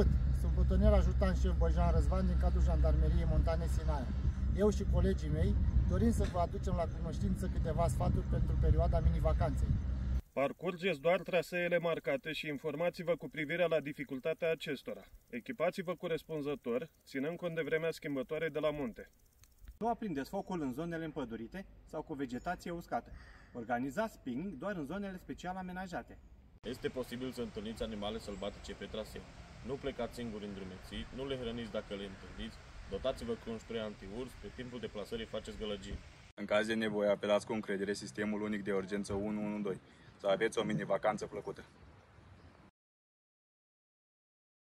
Sunt plutonier ajutant șef Băjan Răzvan din cadrul Jandarmeriei Montane Sinaia. Eu și colegii mei dorim să vă aducem la cunoștință câteva sfaturi pentru perioada mini-vacanței. Parcurgeți doar traseele marcate și informați-vă cu privire la dificultatea acestora. Echipați-vă corespunzător, ținând cont de vremea schimbătoare de la munte. Nu aprindeți focul în zonele împădurite sau cu vegetație uscată. Organizați picnic doar în zonele special amenajate. Este posibil să întâlniți animale sălbatice pe traseu. Nu plecați singuri îndrumeții, nu le hrăniți dacă le întâlniți, dotați-vă cu un spray anti-urs, pe timpul deplasării faceți gălăgii. În caz de nevoie, apelați cu încredere sistemul unic de urgență 112. Să aveți o mini-vacanță plăcută!